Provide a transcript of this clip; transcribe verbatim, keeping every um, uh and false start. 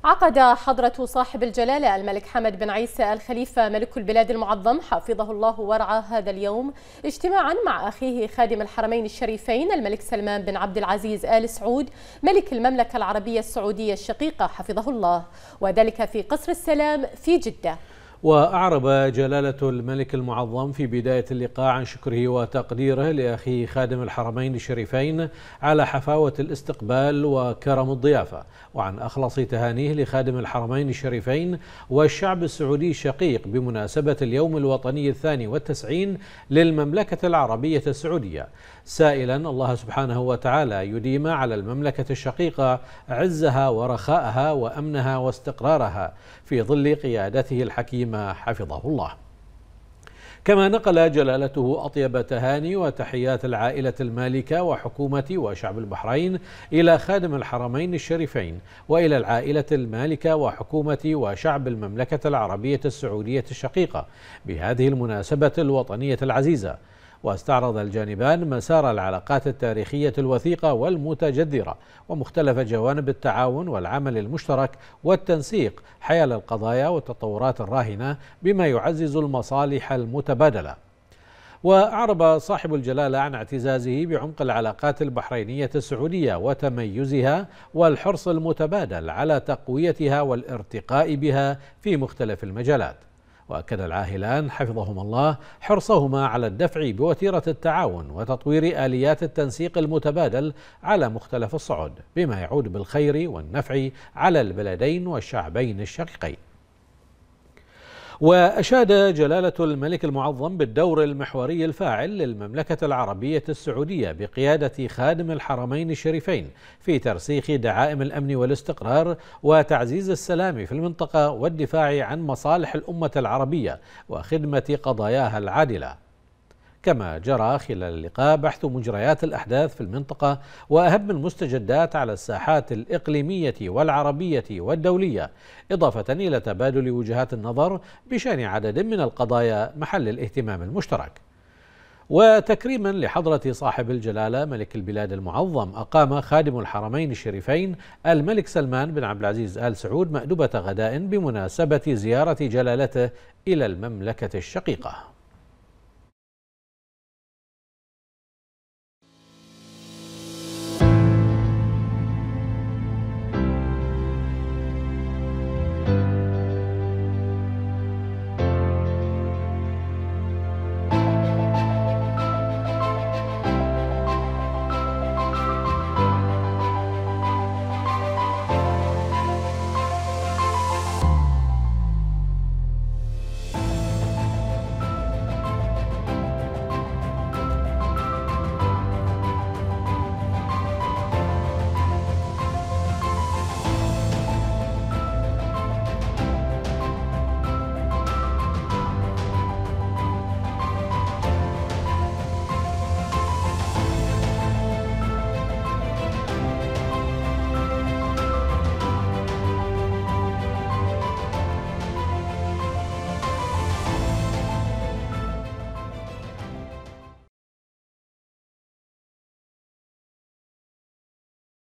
عقد حضرة صاحب الجلالة الملك حمد بن عيسى الخليفة ملك البلاد المعظم حفظه الله ورعاه هذا اليوم اجتماعا مع أخيه خادم الحرمين الشريفين الملك سلمان بن عبد العزيز آل سعود ملك المملكة العربية السعودية الشقيقة حفظه الله، وذلك في قصر السلام في جدة. وأعرب جلالة الملك المعظم في بداية اللقاء عن شكره وتقديره لأخيه خادم الحرمين الشريفين على حفاوة الاستقبال وكرم الضيافة، وعن أخلص تهانيه لخادم الحرمين الشريفين والشعب السعودي الشقيق بمناسبة اليوم الوطني الثاني والتسعين للمملكة العربية السعودية، سائلا الله سبحانه وتعالى يديم على المملكة الشقيقة عزها ورخاءها وأمنها واستقرارها في ظل قيادته الحكيمة حفظه الله. كما نقل جلالته أطيب تهاني وتحيات العائلة المالكة وحكومة وشعب البحرين إلى خادم الحرمين الشريفين وإلى العائلة المالكة وحكومة وشعب المملكة العربية السعودية الشقيقة بهذه المناسبة الوطنية العزيزة. واستعرض الجانبان مسار العلاقات التاريخية الوثيقة والمتجذرة ومختلف جوانب التعاون والعمل المشترك والتنسيق حيال القضايا والتطورات الراهنة بما يعزز المصالح المتبادلة. وأعرب صاحب الجلالة عن اعتزازه بعمق العلاقات البحرينية السعودية وتميزها والحرص المتبادل على تقويتها والارتقاء بها في مختلف المجالات. وأكد العاهلان حفظهما الله حرصهما على الدفع بوتيرة التعاون وتطوير آليات التنسيق المتبادل على مختلف الصعد بما يعود بالخير والنفع على البلدين والشعبين الشقيقين. وأشاد جلالة الملك المعظم بالدور المحوري الفاعل للمملكة العربية السعودية بقيادة خادم الحرمين الشريفين في ترسيخ دعائم الأمن والاستقرار وتعزيز السلام في المنطقة والدفاع عن مصالح الأمة العربية وخدمة قضاياها العادلة. كما جرى خلال اللقاء بحث مجريات الأحداث في المنطقة وأهم المستجدات على الساحات الإقليمية والعربية والدولية، إضافة إلى تبادل وجهات النظر بشأن عدد من القضايا محل الاهتمام المشترك. وتكريما لحضرة صاحب الجلالة ملك البلاد المعظم أقام خادم الحرمين الشريفين الملك سلمان بن عبد العزيز آل سعود مأدبة غداء بمناسبة زيارة جلالته إلى المملكة الشقيقة.